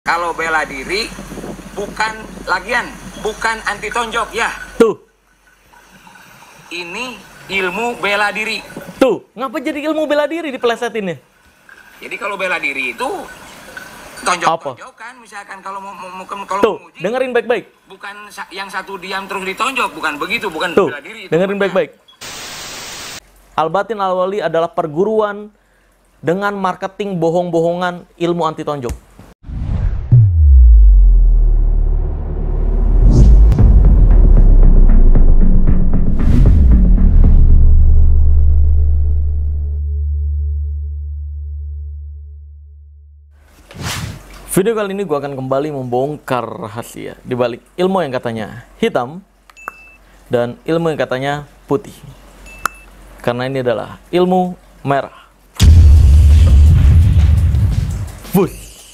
kalau bela diri bukan lagian, bukan anti tonjok ya. Tuh. Ini ilmu bela diri. Tuh, ngapa jadi ilmu bela diri dipelesetinnya? Jadi kalau bela diri itu tonjok-tonjokan, misalkan kalau Tuh, menguji, dengerin baik-baik. bukan yang satu diam terus ditonjok, bukan begitu, bukan Tuh, bela diri. dengerin baik-baik. Al-Batin Al-Wali adalah perguruan dengan marketing bohong-bohongan ilmu anti tonjok. Video kali ini gue akan kembali membongkar rahasia di balik ilmu yang katanya hitam dan ilmu yang katanya putih. Karena ini adalah ilmu merah. Bus.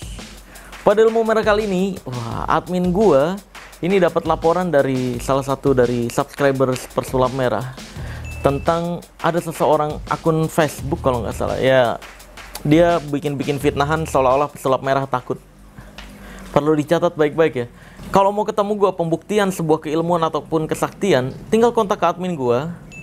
Pada ilmu merah kali ini, admin gue ini dapat laporan dari salah satu dari subscriber Pesulap Merah tentang ada seseorang akun Facebook kalau nggak salah ya. Dia bikin fitnahan seolah-olah Pesulap Merah takut. Perlu dicatat baik-baik ya. Kalau mau ketemu gue pembuktian sebuah keilmuan ataupun kesaktian, tinggal kontak ke admin gue.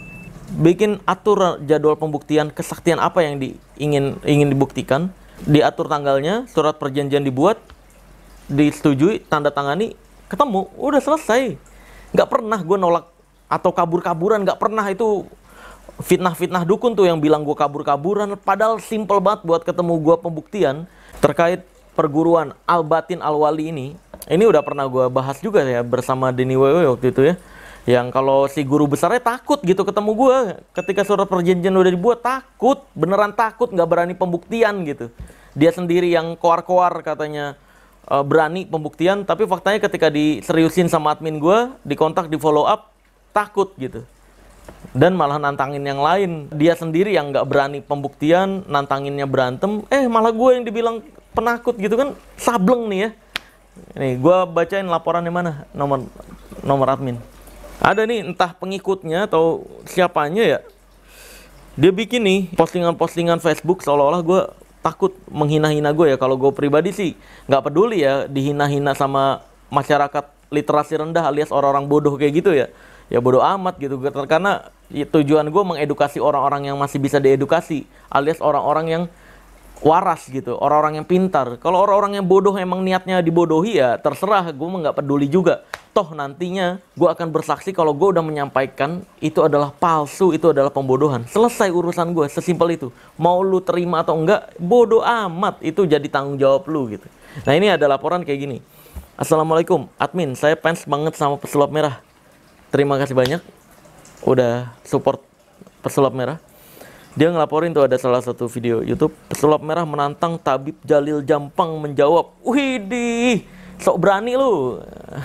Bikin atur jadwal pembuktian kesaktian apa yang ingin dibuktikan. Diatur tanggalnya, surat perjanjian dibuat, disetujui, tanda tangani, ketemu, udah selesai. Nggak pernah gue nolak atau kabur-kaburan, nggak pernah. Itu fitnah-fitnah dukun tuh yang bilang gue kabur-kaburan. Padahal simple banget buat ketemu gue pembuktian terkait perguruan Al-Batin Al-Wali ini udah pernah gue bahas juga ya bersama Denny Wewe waktu itu ya. Yang kalau si guru besarnya takut gitu ketemu gue ketika surat perjanjian udah dibuat, takut, beneran takut, nggak berani pembuktian gitu. Dia sendiri yang koar-koar katanya berani pembuktian, tapi faktanya ketika diseriusin sama admin gue, dikontak, di follow up, takut gitu. Dan malah nantangin yang lain. Dia sendiri yang nggak berani pembuktian, nantanginnya berantem, malah gue yang dibilang penakut gitu kan. Sableng nih ya. Nih gue bacain laporannya mana, nomor admin. Ada nih entah pengikutnya atau siapanya ya. Dia bikin nih postingan-postingan Facebook seolah-olah gue takut menghina-hina gue ya. Kalau gue pribadi sih nggak peduli ya dihina-hina sama masyarakat literasi rendah alias orang-orang bodoh kayak gitu ya. Ya bodoh amat gitu. Karena tujuan gue mengedukasi orang-orang yang masih bisa diedukasi alias orang-orang yang waras gitu, orang-orang yang pintar. Kalau orang-orang yang bodoh emang niatnya dibodohi ya terserah, gue mah nggak peduli juga. Toh nantinya gue akan bersaksi kalau gue udah menyampaikan itu adalah palsu, itu adalah pembodohan. Selesai urusan gue, sesimpel itu. Mau lu terima atau enggak, bodoh amat, itu jadi tanggung jawab lu gitu. Nah ini ada laporan kayak gini. Assalamualaikum, admin, saya fans banget sama Pesulap Merah. Terima kasih banyak udah support Pesulap Merah. Dia ngelaporin tuh ada salah satu video YouTube, Pesulap Merah menantang Tabib Jalil Jampang menjawab. Widih, sok berani lu.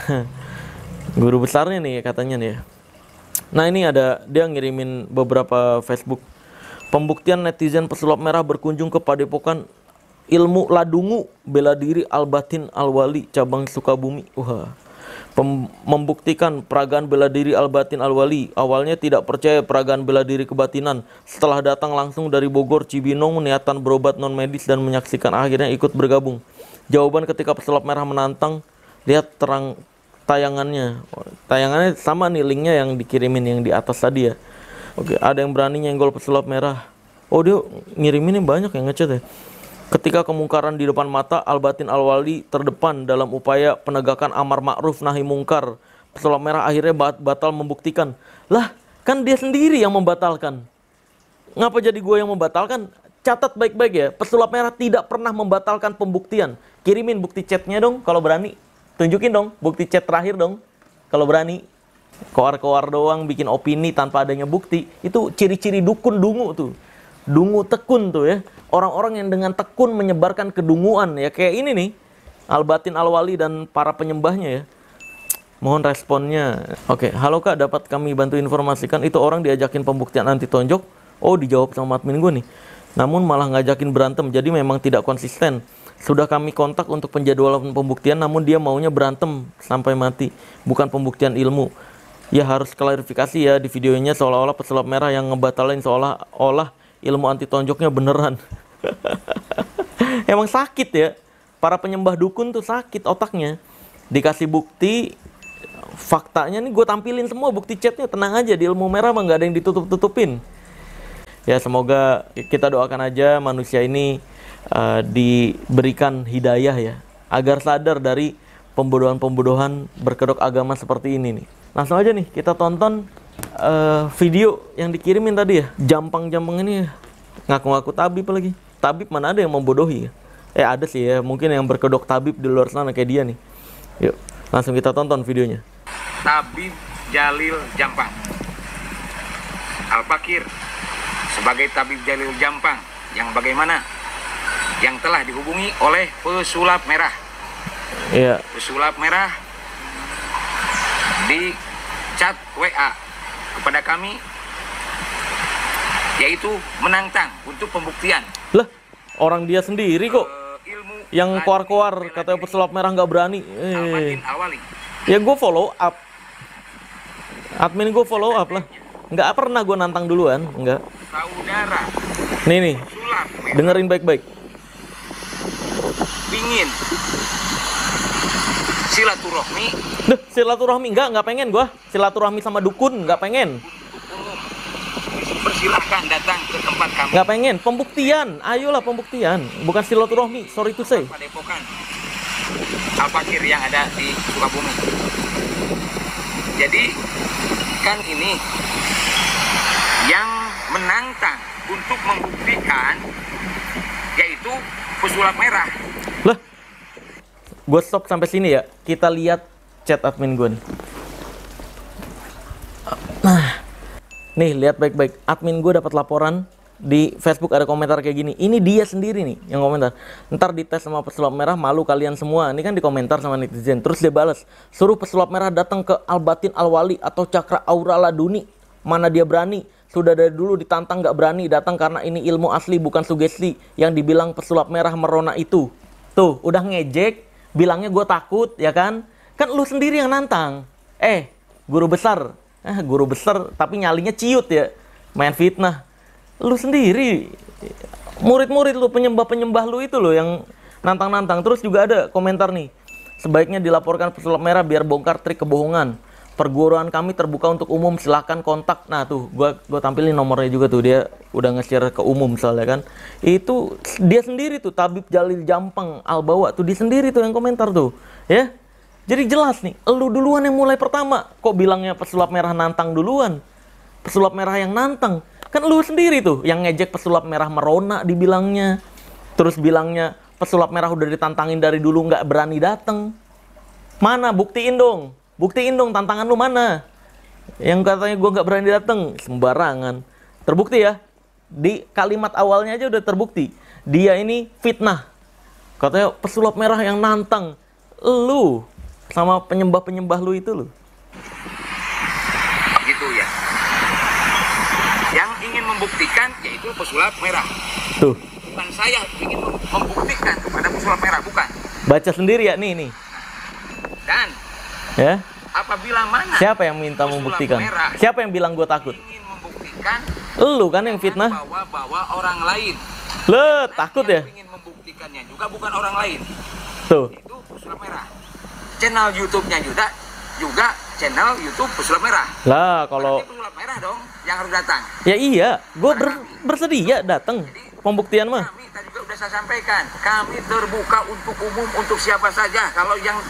Guru besarnya nih katanya nih. Nah ini ada, dia ngirimin beberapa Facebook. Pembuktian netizen Pesulap Merah berkunjung ke Padepokan Ilmu Ladungu Bela Diri Al-Batin Al-Wali cabang Sukabumi. Wah. Membuktikan peragaan bela diri Al-Batin Al-Wali. Awalnya tidak percaya peragaan bela diri kebatinan. Setelah datang langsung dari Bogor, Cibinong, niatan berobat non medis dan menyaksikan, akhirnya ikut bergabung. Jawaban ketika Pesulap Merah menantang, lihat terang tayangannya. Tayangannya sama nih linknya yang dikirimin yang di atas tadi ya. Oke, ada yang berani nyenggol Pesulap Merah. Oh dia ngirimin banyak yang ngechat ya. Ketika kemungkaran di depan mata, Al-Batin Al-Wali terdepan dalam upaya penegakan amar ma'ruf nahi mungkar. Pesulap Merah akhirnya batal membuktikan. Lah, kan dia sendiri yang membatalkan. Ngapa jadi gue yang membatalkan? Catat baik-baik ya, Pesulap Merah tidak pernah membatalkan pembuktian. Kirimin bukti chatnya dong kalau berani. Tunjukin dong bukti chat terakhir dong kalau berani. Koar-koar doang bikin opini tanpa adanya bukti. Itu ciri-ciri dukun dungu tuh. Dungu tekun tuh ya. Orang-orang yang dengan tekun menyebarkan kedunguan ya. Kayak ini nih, Al-Batin Al-Wali dan para penyembahnya ya. Mohon responnya. Oke, halo kak, dapat kami bantu informasikan itu orang diajakin pembuktian anti tonjok. Oh, dijawab sama admin gue nih. Namun malah ngajakin berantem, jadi memang tidak konsisten. Sudah kami kontak untuk penjadwalan pembuktian, namun dia maunya berantem sampai mati, bukan pembuktian ilmu. Ya harus klarifikasi ya, di videonya seolah-olah Pesulap Merah yang ngebatalin seolah-olah ilmu anti tonjoknya beneran. Emang sakit ya. para penyembah dukun tuh sakit otaknya. Dikasih bukti, faktanya nih gue tampilin semua bukti chatnya. Tenang aja, di ilmu merah mah nggak ada yang ditutup-tutupin. Ya semoga kita doakan aja manusia ini diberikan hidayah ya, agar sadar dari pembodohan-pembodohan berkedok agama seperti ini nih. Langsung aja nih kita tonton video yang dikirimin tadi ya. Jampang-jampang ini ngaku-ngaku tabib lagi. Tabib mana ada yang membodohi ya? Ada sih ya, mungkin yang berkedok tabib di luar sana kayak dia nih. Yuk, langsung kita tonton videonya. Tabib Jalil Jampang. Al-Fakir sebagai Tabib Jalil Jampang yang bagaimana? Yang telah dihubungi oleh pesulap merah. Iya. Pesulap merah di chat WA kepada kami, yaitu menantang untuk pembuktian. Lah, orang dia sendiri kok yang koar-koar katanya pesulap merah nggak berani. Ya gue follow up, admin gue follow up lah. Nggak pernah gue nantang duluan, nggak. Saudara nih dengerin baik-baik. Pingin silaturahmi. Silaturahmi nggak pengen gue. Silaturahmi sama dukun nggak pengen. Persilahkan datang ke tempat kami. Nggak pengen, pembuktian. Ayolah pembuktian, bukan silaturahmi. Sorry to say. Padepokan Al-Fakir yang ada di Sukabumi. Jadi kan ini yang menantang untuk membuktikan yaitu pesulap merah. Lah, gue stop sampai sini ya. Kita lihat chat admin gue nih. Nah, nih lihat baik-baik. Admin gue dapat laporan di Facebook, ada komentar kayak gini. Ini dia sendiri nih yang komentar. Ntar dites sama pesulap merah, malu kalian semua. Ini kan dikomentar sama netizen. Terus dia balas, suruh pesulap merah datang ke Al-Batin Al-Wali atau Cakra Aura Laduni. Mana dia berani? Sudah dari dulu ditantang gak berani datang karena ini ilmu asli bukan sugesti yang dibilang pesulap merah merona itu. Tuh, udah ngejek, bilangnya gue takut, ya kan? Kan lu sendiri yang nantang. Guru besar. Guru besar tapi nyalinya ciut ya. Main fitnah. Lu sendiri, murid-murid lu, penyembah-penyembah lu itu loh yang nantang-nantang. Terus juga ada komentar nih, sebaiknya dilaporkan pesulap merah biar bongkar trik kebohongan. Perguruan kami terbuka untuk umum, silahkan kontak. Nah tuh, gua tampilin nomornya juga tuh, dia udah nge-share ke umum soalnya kan. Itu dia sendiri tuh, Tabib Jalil Jampang Al-Bawa tuh, dia sendiri tuh yang komentar tuh, ya. Jadi jelas nih, lu duluan yang mulai pertama. Kok bilangnya pesulap merah nantang duluan? Pesulap merah yang nantang. Kan lu sendiri tuh yang ngejek pesulap merah merona dibilangnya. Terus bilangnya pesulap merah udah ditantangin dari dulu nggak berani datang. Mana? Buktiin dong. Buktiin dong tantangan lu mana. Yang katanya gua nggak berani datang. Sembarangan. Terbukti ya. Di kalimat awalnya aja udah terbukti. Dia ini fitnah. Katanya pesulap merah yang nantang. Lu sama penyembah-penyembah lu itu lu. Gitu ya. Yang ingin membuktikan yaitu pesulap merah. Tuh. Bukan saya ingin membuktikan kepada pesulap merah, bukan. Baca sendiri ya nih. Dan ya. Apabila mana? Siapa yang minta membuktikan? Merah, siapa yang bilang gue takut? Ingin membuktikan. Lu kan yang fitnah. Bawa orang lain. Lu takut ya? Yang ingin membuktikannya juga bukan orang lain. Tuh. Itu pesulap merah. Channel YouTube-nya juga channel YouTube pesulap merah. Lah kalau pesulap merah dong yang harus datang. Ya iya, gue bersedia datang. Pembuktian mah. Kami tadi juga udah saya sampaikan, kami terbuka untuk umum, untuk siapa saja. Kalau yang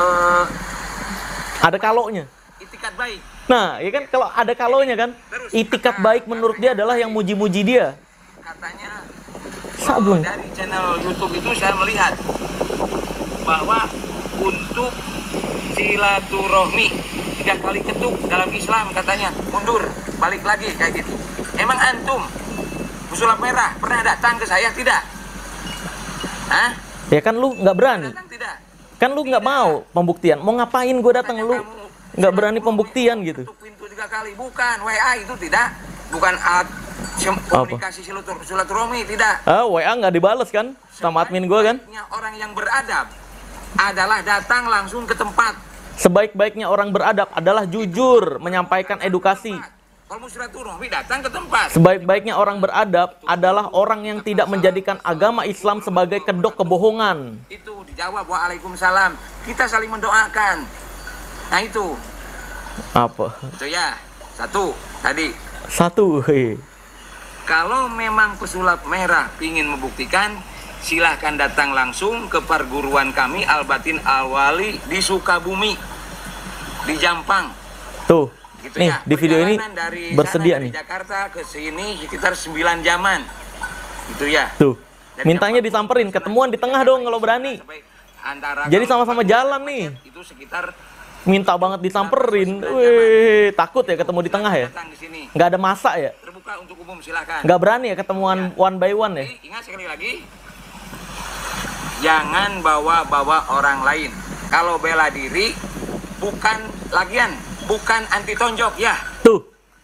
ada kalonya. Itikat baik. Nah, ya kan kalau ada kalonya kan. Terus, itikat baik menurut dia adalah yang muji-muji dia. Katanya Sableng. Dari channel YouTube itu saya melihat bahwa untuk silaturahmi 3 kali ketuk dalam Islam katanya mundur, balik lagi kayak gitu. Emang antum pesulap merah pernah datang ke saya? Tidak. Hah? Ya kan lu nggak berani. Datang, tidak. Kan lu nggak mau pembuktian. Mau ngapain gue datang? Lu nggak berani pembuktian gitu. Pintu 3 kali, bukan WA itu tidak, bukan komunikasi silaturahmi tidak. WA nggak dibales kan sama admin gue kan? Orang yang beradab adalah datang langsung ke tempat. Sebaik-baiknya orang beradab adalah jujur, menyampaikan edukasi. Kalau mau silaturahmi datang ke tempat. Sebaik-baiknya orang beradab adalah orang yang tidak menjadikan agama Islam sebagai kedok kebohongan. Itu dijawab waalaikumsalam. Kita saling mendoakan. Nah itu. Apa? Itu ya. Satu tadi. Satu. Kalau memang pesulap merah ingin membuktikan, silahkan datang langsung ke perguruan kami Al-Batin Al-Wali di Sukabumi, di Jampang. Tuh. Gitu nih ya. di video ini dari bersedia sana, nih. Dari Jakarta ke sini sekitar 9 jaman. Gitu ya. Tuh. Dari Mintanya Jampang, disamperin, ketemuan di tengah dong kalau berani. Jadi sama-sama jalan nih. Itu sekitar Minta banget disamperin. Wih, takut ya ketemu di tengah ya? datang di sini. Nggak ada masa ya? Terbuka untuk umum, silakan. Nggak berani ya ketemuan one by one ya? Jadi, ingat sekali lagi, jangan bawa-bawa orang lain. Kalau bela diri, bukan lagian, bukan anti tonjok ya. Tuh,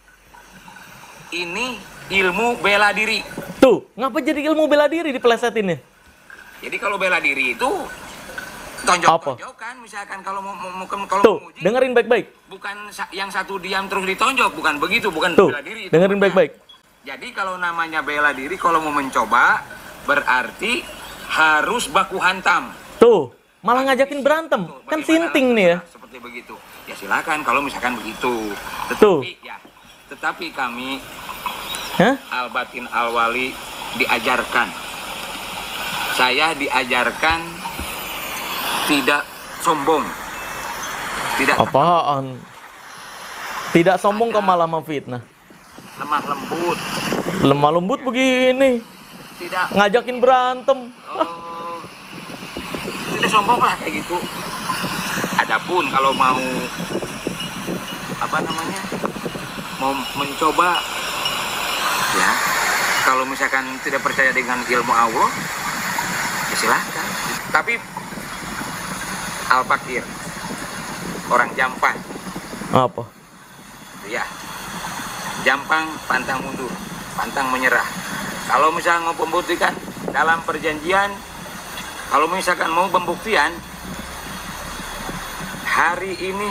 Ini ilmu bela diri. tuh. Ngapa jadi ilmu bela diri dipelesetin ya? Jadi kalau bela diri itu tonjok-tonjokan, misalkan kalau Tuh, menguji, dengerin baik-baik. bukan yang satu diam terus ditonjok, bukan begitu, bukan Tuh, bela diri. Itu dengerin namanya. baik-baik. Jadi kalau namanya bela diri, kalau mau mencoba, berarti harus baku hantam. Tuh, malah ngajakin berantem. Tuh, Kan bagaimana sinting nih ya. Seperti begitu. Ya silakan kalau misalkan begitu. Tuh. Tetapi kami Hah? Al-Batin Al-Wali diajarkan. Saya diajarkan tidak sombong. Tidak Apaan? Tidak sombong kok malah memfitnah. lemah lembut. Lemah lembut begini. Tidak Ngajakin berantem. tidak sombong lah kayak gitu. Adapun kalau mau mau mencoba ya, kalau misalkan tidak percaya dengan ilmu Allah ya silahkan. Tapi Al-Fakir orang Jampang Apa? ya, Jampang pantang mundur, pantang menyerah. Kalau misalkan mau membuktikan dalam perjanjian, kalau misalkan mau pembuktian hari ini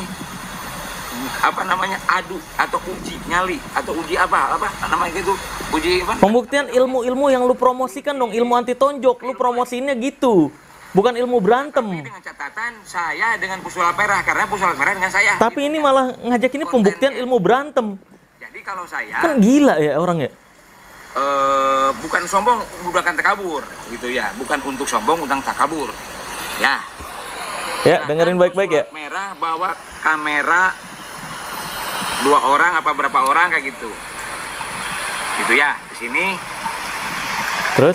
adu atau uji nyali atau uji apa namanya gitu, uji apa? Pembuktian ilmu-ilmu yang lu promosikan dong, ilmu anti tonjok. Lu promosiinnya gitu. Bukan ilmu berantem. Tapi dengan catatan saya dengan pesulap merah, karena pesulap merah dengan saya. Tapi ini malah ngajak ini pembuktian ilmu berantem. Jadi kalau saya Kan gila ya orangnya. bukan sombong, bukan takabur gitu ya, bukan untuk sombong, untuk takabur ya. Ya, dengerin baik-baik ya. Pesulap merah bawa kamera 2 orang apa berapa orang kayak gitu ya, di sini Terus?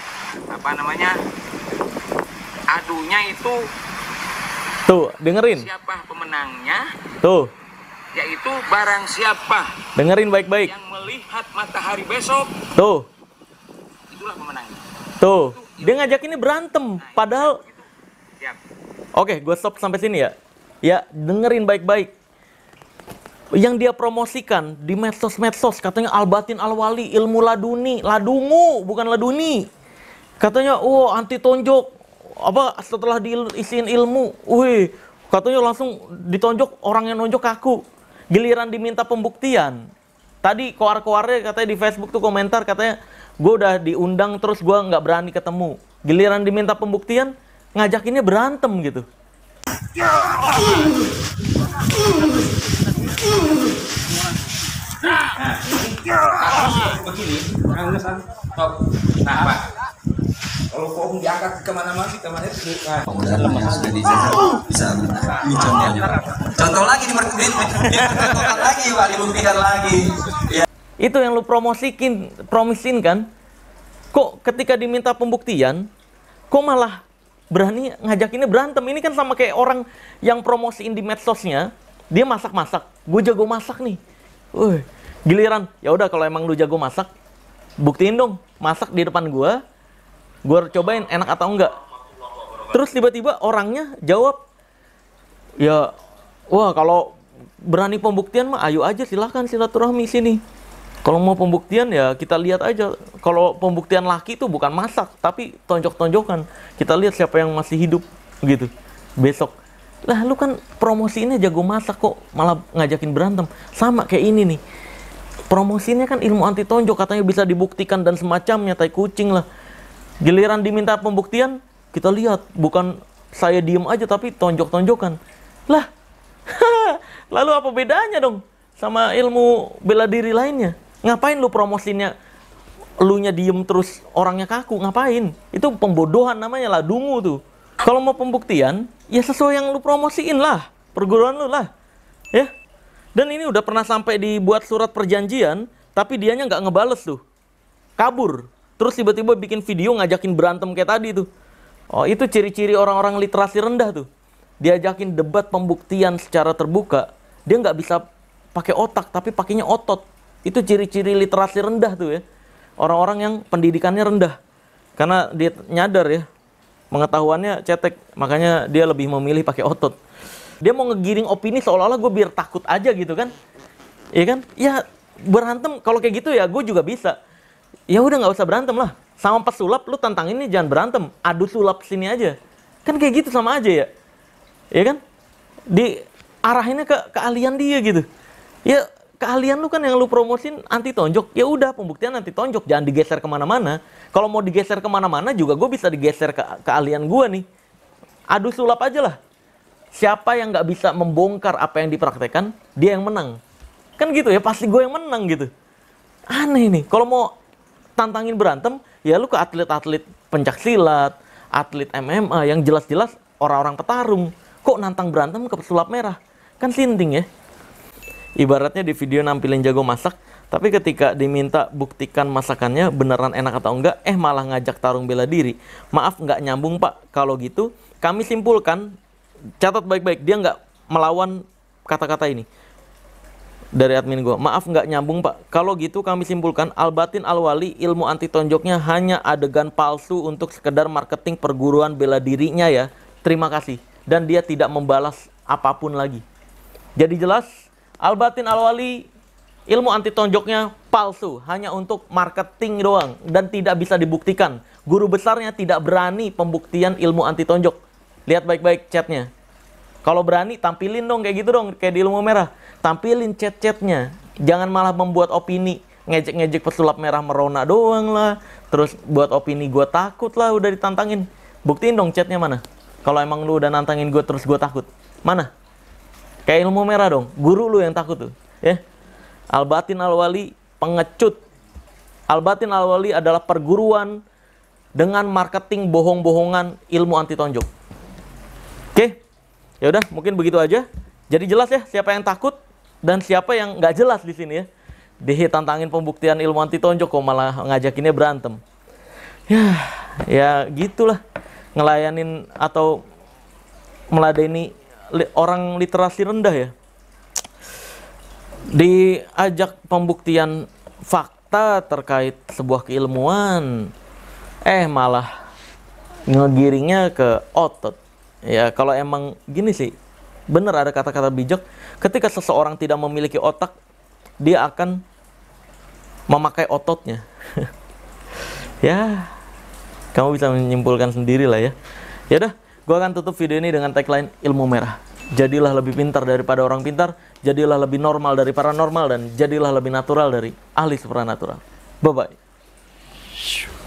adunya itu Tuh, dengerin. siapa pemenangnya, Tuh, yaitu barang siapa dengerin baik-baik. yang melihat matahari besok, Tuh, itulah pemenangnya. tuh. Dia ngajak ini berantem. Padahal, Siap. oke, gue stop sampai sini ya. Ya, dengerin baik-baik. Yang dia promosikan di medsos-medsos, katanya Al-Batin Al-Wali, ilmu laduni. Ladungu, bukan laduni. Katanya, oh anti tonjok. Apa, setelah diisiin ilmu, wih, katanya langsung ditonjok, orang yang nonjok kaku. Giliran diminta pembuktian. Tadi koar-koarnya katanya di Facebook tuh komentar, katanya, gue udah diundang terus gue nggak berani ketemu. Giliran diminta pembuktian, ngajakinnya berantem gitu. Begini, nah Pak, kalau kau diangkat kemana-mana, Yang sudah dijaga bisa ini contohnya. Contoh lagi diperkulikan lagi Pak, dibuktikan lagi. Ya. Itu yang lu promosin kan? Kok ketika diminta pembuktian, kok malah berani ngajakinnya berantem? Ini kan sama kayak orang yang promosiin di medsosnya, dia masak-masak, gue jago masak nih. Giliran, ya udah kalau emang lu jago masak, buktiin dong, masak di depan gue cobain enak atau enggak. Terus tiba-tiba orangnya jawab, ya, wah kalau berani pembuktian mah ayo aja silahkan silaturahmi sini. Kalau mau pembuktian ya kita lihat aja. Kalau pembuktian laki itu bukan masak, tapi tonjok-tonjokan. Kita lihat siapa yang masih hidup gitu. Besok. Lah lu kan promosiinnya jago masak kok malah ngajakin berantem. Sama kayak ini nih. Promosinya kan ilmu anti tonjok, katanya bisa dibuktikan dan semacamnya, tai kucing lah. Giliran diminta pembuktian, kita lihat bukan saya diem aja tapi tonjok-tonjokan. Lah, lalu apa bedanya dong sama ilmu bela diri lainnya? Ngapain lu promosinya, elunya diem terus orangnya kaku, ngapain? Itu pembodohan namanya lah, dungu tuh. Kalau mau pembuktian, ya sesuai yang lu promosiin lah, perguruan lu lah, ya. Dan ini udah pernah sampai dibuat surat perjanjian, tapi dianya nggak ngebales tuh, kabur. Terus tiba-tiba bikin video ngajakin berantem kayak tadi tuh. Oh, itu ciri-ciri orang-orang literasi rendah tuh. Diajakin debat pembuktian secara terbuka, dia nggak bisa pakai otak, tapi pakainya otot. Itu ciri-ciri literasi rendah tuh ya. Orang-orang yang pendidikannya rendah. Karena dia nyadar ya, pengetahuannya cetek, makanya dia lebih memilih pakai otot. Dia mau ngegiring opini seolah-olah gue biar takut aja gitu kan. Iya kan? Ya berantem kalau kayak gitu ya gue juga bisa. Ya udah nggak usah berantem lah. Sama pesulap lu tantangin ini jangan berantem, adu sulap sini aja. Kan kayak gitu sama aja ya. Ya kan? Diarahinnya ke keahlian dia gitu. Ya keahlian lu kan yang lu promosin anti tonjok. Ya udah pembuktian anti tonjok, jangan digeser kemana-mana. Kalau mau digeser kemana-mana juga gue bisa digeser ke keahlian gue nih. Adu sulap aja lah. Siapa yang nggak bisa membongkar apa yang dipraktekkan, dia yang menang. Kan gitu ya, pasti gue yang menang gitu. Aneh nih, kalau mau tantangin berantem, ya lu ke atlet-atlet pencaksilat, atlet MMA yang jelas-jelas orang-orang petarung. Kok nantang berantem ke pesulap merah? Kan sinting ya. Ibaratnya di video nampilin jago masak, tapi ketika diminta buktikan masakannya beneran enak atau enggak, malah ngajak tarung bela diri. Maaf nggak nyambung pak, kalau gitu kami simpulkan, catat baik-baik, dia nggak melawan kata-kata ini dari admin gue. Maaf nggak nyambung pak, kalau gitu kami simpulkan Al-Batin Al-Wali ilmu anti tonjoknya hanya adegan palsu untuk sekedar marketing perguruan bela dirinya ya. Terima kasih. Dan dia tidak membalas apapun lagi. Jadi jelas Al-Batin Al-Wali ilmu anti tonjoknya palsu, hanya untuk marketing doang dan tidak bisa dibuktikan. Guru besarnya tidak berani pembuktian ilmu anti tonjok. Lihat baik-baik chatnya. Kalau berani tampilin dong kayak gitu dong, kayak di ilmu merah. Tampilin chat-chatnya. Jangan malah membuat opini ngejek-ngejek pesulap merah merona doang lah. Terus buat opini gue takut lah udah ditantangin. Buktiin dong chatnya mana. Kalau emang lu udah nantangin gue terus gue takut. Mana? Kayak ilmu merah dong. Guru lu yang takut tuh. Ya. Al-Batin Al-Wali pengecut. Al-Batin Al-Wali adalah perguruan dengan marketing bohong-bohongan ilmu anti tonjok. Oke, ya udah mungkin begitu aja. Jadi jelas ya siapa yang takut dan siapa yang nggak jelas di sini ya. Ditantangin pembuktian ilmu anti tonjok kok malah ngajakinnya berantem. Ya gitulah ngelayanin atau meladeni orang literasi rendah ya. Diajak pembuktian fakta terkait sebuah keilmuan, malah ngegiringnya ke otot. Ya kalau emang gini sih, bener ada kata-kata bijak, ketika seseorang tidak memiliki otak, dia akan memakai ototnya. Ya, kamu bisa menyimpulkan sendiri lah ya. Ya udah, gue akan tutup video ini dengan tagline ilmu merah. Jadilah lebih pintar daripada orang pintar, jadilah lebih normal dari paranormal, dan jadilah lebih natural dari ahli supranatural. Bye-bye.